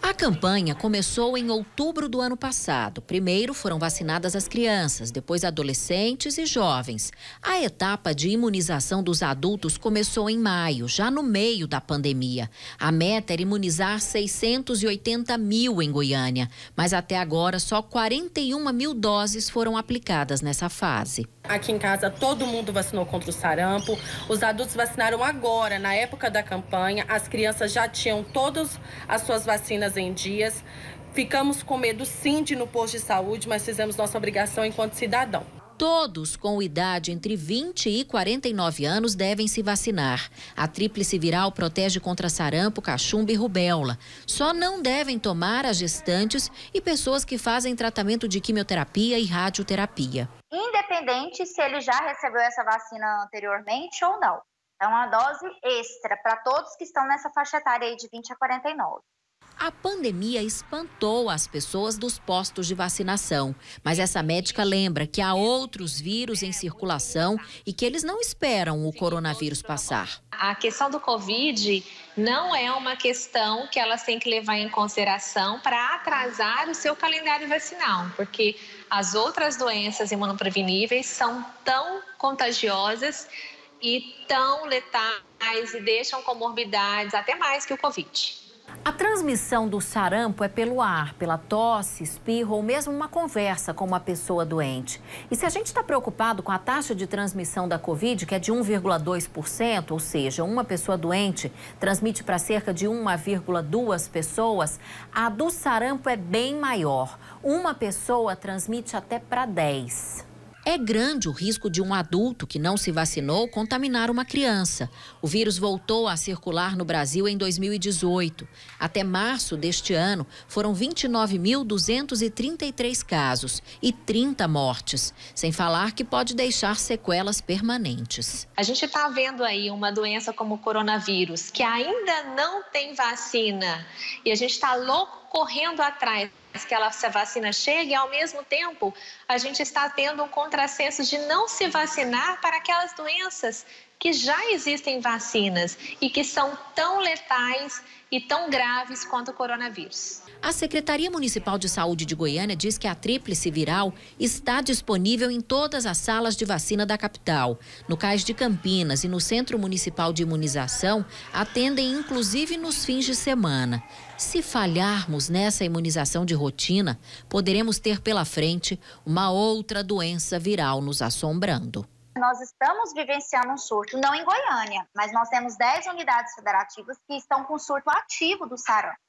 A campanha começou em outubro do ano passado. Primeiro foram vacinadas as crianças, depois adolescentes e jovens. A etapa de imunização dos adultos começou em maio, já no meio da pandemia. A meta era imunizar 680 mil em Goiânia, mas até agora só 41 mil doses foram aplicadas nessa fase. Aqui em casa todo mundo vacinou contra o sarampo. Os adultos vacinaram agora, na época da campanha. As crianças já tinham todas as suas vacinas em dias. Ficamos com medo sim de ir no posto de saúde, mas fizemos nossa obrigação enquanto cidadão. Todos com idade entre 20 e 49 anos devem se vacinar. A tríplice viral protege contra sarampo, cachumba e rubéola. Só não devem tomar as gestantes e pessoas que fazem tratamento de quimioterapia e radioterapia. Independente se ele já recebeu essa vacina anteriormente ou não. É uma dose extra para todos que estão nessa faixa etária aí de 20 a 49. A pandemia espantou as pessoas dos postos de vacinação, mas essa médica lembra que há outros vírus em circulação e que eles não esperam o coronavírus passar. A questão do Covid não é uma questão que elas têm que levar em consideração para atrasar o seu calendário vacinal, porque as outras doenças imunopreveníveis são tão contagiosas e tão letais e deixam comorbidades até mais que o Covid. A transmissão do sarampo é pelo ar, pela tosse, espirro ou mesmo uma conversa com uma pessoa doente. E se a gente está preocupado com a taxa de transmissão da Covid, que é de 1,2%, ou seja, uma pessoa doente transmite para cerca de 1,2 pessoas, a do sarampo é bem maior. Uma pessoa transmite até para 10. É grande o risco de um adulto que não se vacinou contaminar uma criança. O vírus voltou a circular no Brasil em 2018. Até março deste ano, foram 29.233 casos e 30 mortes, sem falar que pode deixar sequelas permanentes. A gente está vendo aí uma doença como o coronavírus, que ainda não tem vacina, e a gente está louco correndo atrás que essa vacina chegue, e ao mesmo tempo a gente está tendo um contrassenso de não se vacinar para aquelas doenças que já existem vacinas e que são tão letais e tão graves quanto o coronavírus. A Secretaria Municipal de Saúde de Goiânia diz que a tríplice viral está disponível em todas as salas de vacina da capital. No Cais de Campinas e no Centro Municipal de Imunização, atendem inclusive nos fins de semana. Se falharmos nessa imunização de rotina, poderemos ter pela frente uma outra doença viral nos assombrando. Nós estamos vivenciando um surto, não em Goiânia, mas nós temos 10 unidades federativas que estão com surto ativo do sarampo.